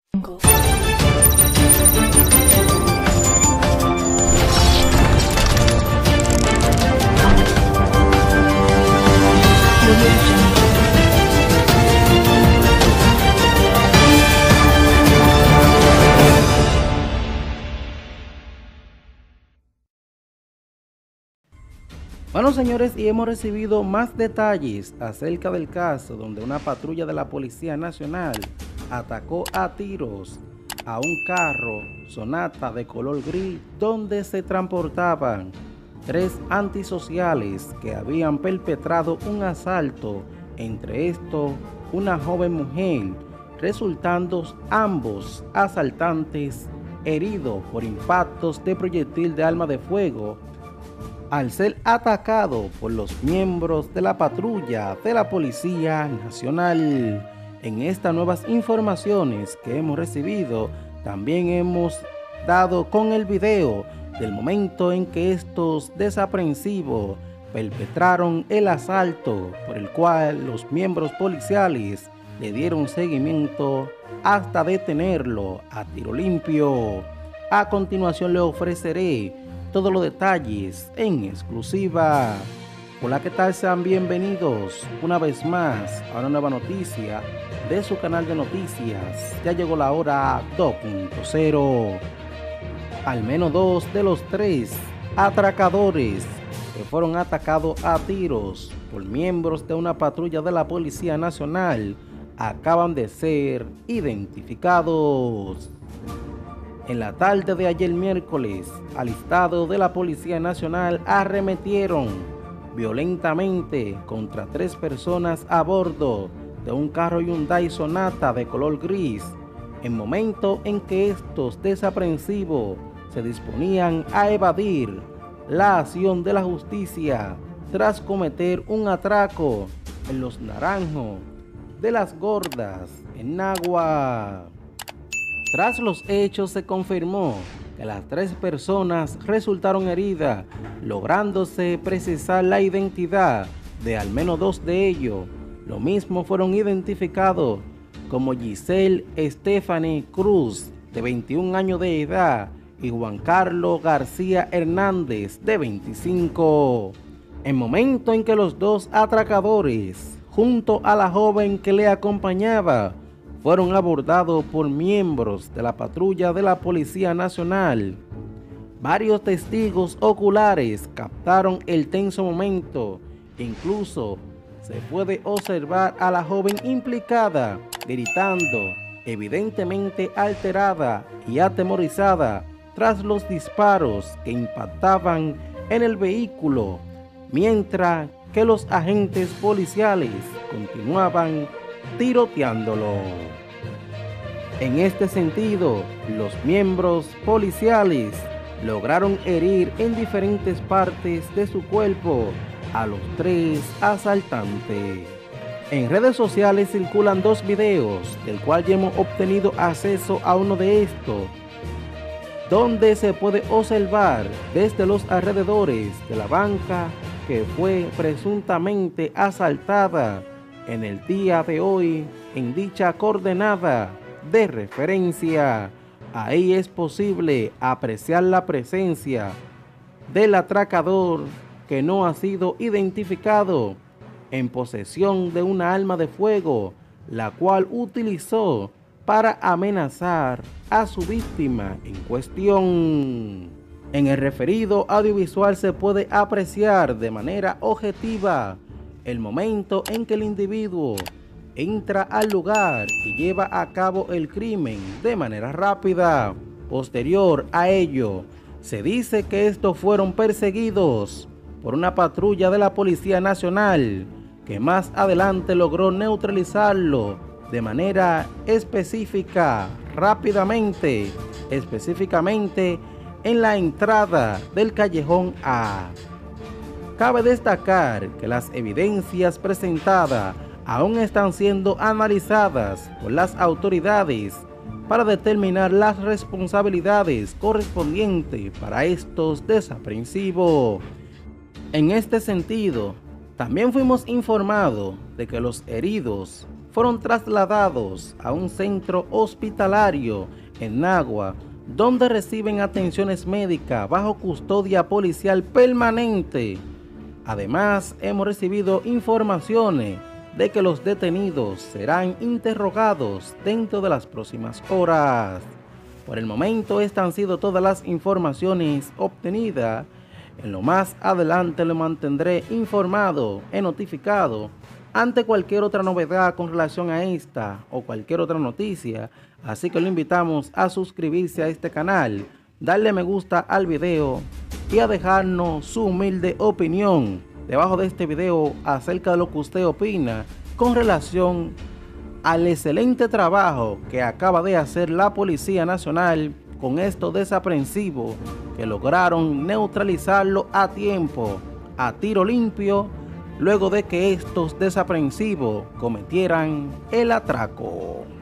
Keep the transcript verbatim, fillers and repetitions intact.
Bueno, señores, y hemos recibido más detalles acerca del caso donde una patrulla de la Policía Nacional atacó a tiros a un carro Sonata de color gris donde se transportaban tres antisociales que habían perpetrado un asalto, entre estos una joven mujer, resultando ambos asaltantes heridos por impactos de proyectil de arma de fuego al ser atacado por los miembros de la patrulla de la Policía Nacional. En estas nuevas informaciones que hemos recibido, también hemos dado con el video del momento en que estos desaprensivos perpetraron el asalto, por el cual los miembros policiales le dieron seguimiento hasta detenerlo a tiro limpio. A continuación le ofreceré todos los detalles en exclusiva. Hola, ¿qué tal? Sean bienvenidos una vez más a una nueva noticia de su canal de noticias. Ya llegó la hora dos punto cero. Al menos dos de los tres atracadores que fueron atacados a tiros por miembros de una patrulla de la Policía Nacional acaban de ser identificados. En la tarde de ayer miércoles, alistados de la Policía Nacional arremetieron violentamente contra tres personas a bordo de un carro Hyundai Sonata de color gris, en momento en que estos desaprensivos se disponían a evadir la acción de la justicia tras cometer un atraco en Los Naranjos de las Gordas, en Nagua. Tras los hechos se confirmó que las tres personas resultaron heridas, lográndose precisar la identidad de al menos dos de ellos. Lo mismo fueron identificados como Giselle Stephanie Cruz, de veintiún años de edad, y Juan Carlos García Hernández, de veinticinco. En momento en que los dos atracadores, junto a la joven que le acompañaba, fueron abordados por miembros de la patrulla de la Policía Nacional. Varios testigos oculares captaron el tenso momento. Incluso se puede observar a la joven implicada gritando, evidentemente alterada y atemorizada tras los disparos que impactaban en el vehículo, mientras que los agentes policiales continuaban tiroteándolo. En este sentido, los miembros policiales lograron herir en diferentes partes de su cuerpo a los tres asaltantes. En redes sociales circulan dos videos, del cual ya hemos obtenido acceso a uno de estos, donde se puede observar desde los alrededores de la banca que fue presuntamente asaltada en el día de hoy en dicha coordenada de referencia. Ahí es posible apreciar la presencia del atracador, que no ha sido identificado, en posesión de una arma de fuego, la cual utilizó para amenazar a su víctima en cuestión. En el referido audiovisual se puede apreciar de manera objetiva el momento en que el individuo entra al lugar y lleva a cabo el crimen de manera rápida. Posterior a ello, se dice que estos fueron perseguidos por una patrulla de la Policía Nacional, que más adelante logró neutralizarlo de manera específica, rápidamente, específicamente en la entrada del Callejón A. Cabe destacar que las evidencias presentadas aún están siendo analizadas por las autoridades para determinar las responsabilidades correspondientes para estos desaprensivos. En este sentido, también fuimos informados de que los heridos fueron trasladados a un centro hospitalario en Nagua, donde reciben atenciones médicas bajo custodia policial permanente. Además, hemos recibido informaciones de que los detenidos serán interrogados dentro de las próximas horas. Por el momento, estas han sido todas las informaciones obtenidas. En lo más adelante lo mantendré informado y notificado ante cualquier otra novedad con relación a esta o cualquier otra noticia. Así que lo invitamos a suscribirse a este canal, darle me gusta al video y a dejarnos su humilde opinión debajo de este video acerca de lo que usted opina con relación al excelente trabajo que acaba de hacer la Policía Nacional con estos desaprensivos que lograron neutralizarlo a tiempo, a tiro limpio, luego de que estos desaprensivos cometieran el atraco.